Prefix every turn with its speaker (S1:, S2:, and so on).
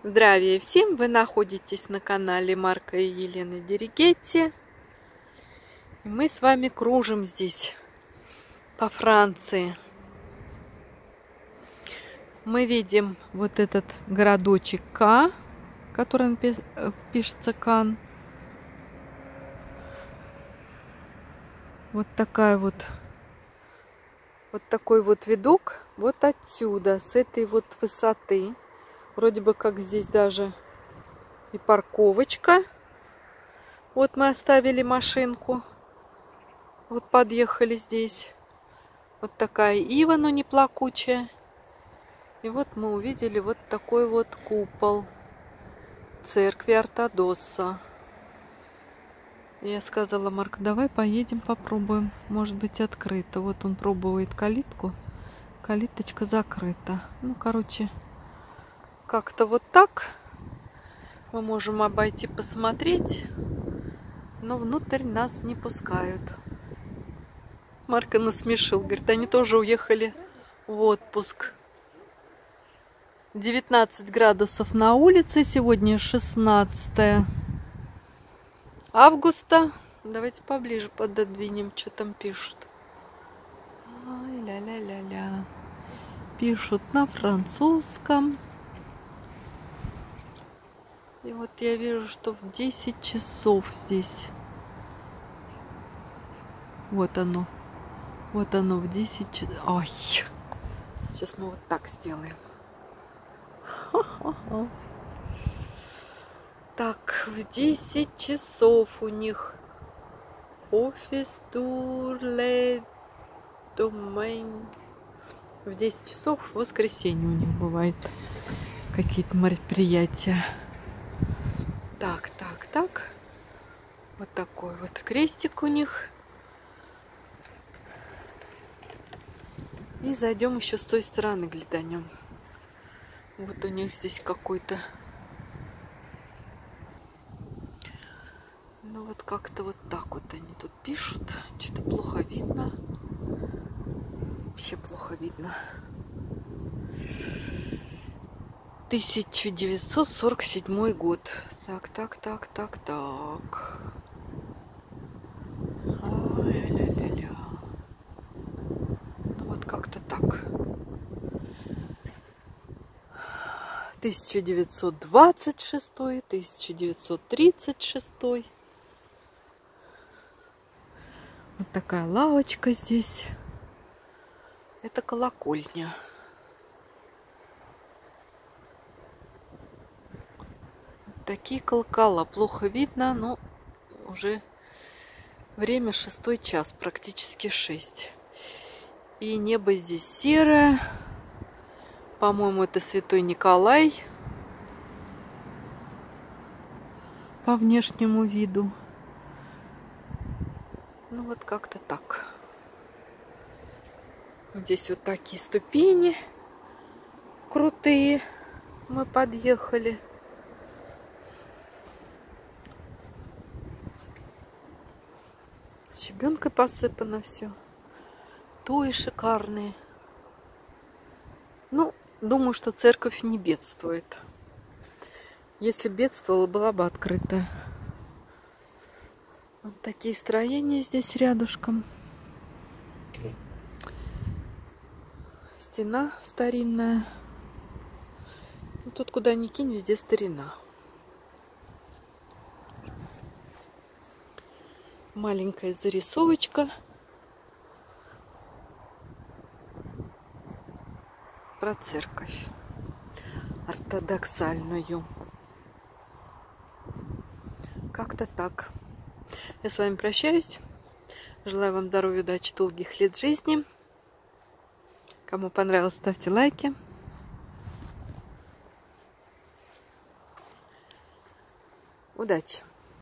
S1: Здравия всем! Вы находитесь на канале Марка и Елены Деригетти. И мы с вами кружим здесь по Франции. Мы видим вот этот городочек К, который пишется Кан. Вот такой вот видок вот отсюда, с этой вот высоты. Вроде бы как здесь даже и парковочка. Вот мы оставили машинку. Вот подъехали здесь. Вот такая ива, но не плакучая. И вот мы увидели вот такой вот купол церкви Ортодосса. Я сказала: Марк, давай поедем попробуем. Может быть, открыто. Вот он пробует калитку. Калиточка закрыта. Ну, короче, как-то вот так. Мы можем обойти, посмотреть. Но внутрь нас не пускают. Марка насмешил. Говорит, они тоже уехали в отпуск. 19 градусов на улице. Сегодня 16 августа. Давайте поближе пододвинем, что там пишут. Ай, ля-ля-ля-ля. Пишут на французском. И вот я вижу, что в 10 часов здесь. Вот оно. Вот оно в 10 часов. Ой. Сейчас мы вот так сделаем. Так, в 10 часов у них офис Турле Домейн. В 10 часов в воскресенье у них бывает какие-то мероприятия. Так. Вот такой вот крестик у них. И зайдем еще с той стороны, гляданем. Вот у них здесь какой-то... Ну вот как-то вот так вот они тут пишут. Что-то плохо видно. Вообще плохо видно. 1947 год. Так. Ой, ля-ля-ля. Ну вот как-то так. 1926, 1936. Вот такая лавочка здесь. Это колокольня. Такие колокола. Плохо видно, но уже время 6 час, практически 6. И небо здесь серое. По-моему, это Святой Николай по внешнему виду. Ну вот как-то так. Здесь вот такие ступени крутые. Мы подъехали. Щебенкой посыпано все. Туи шикарные. Ну, думаю, что церковь не бедствует. Если бедствовала, была бы открыта. Вот такие строения здесь рядышком. Стена старинная. Ну, тут куда ни кинь, везде старина. Маленькая зарисовочка про церковь ортодоксальную. Как-то так. Я с вами прощаюсь. Желаю вам здоровья, удачи, долгих лет жизни. Кому понравилось, ставьте лайки. Удачи!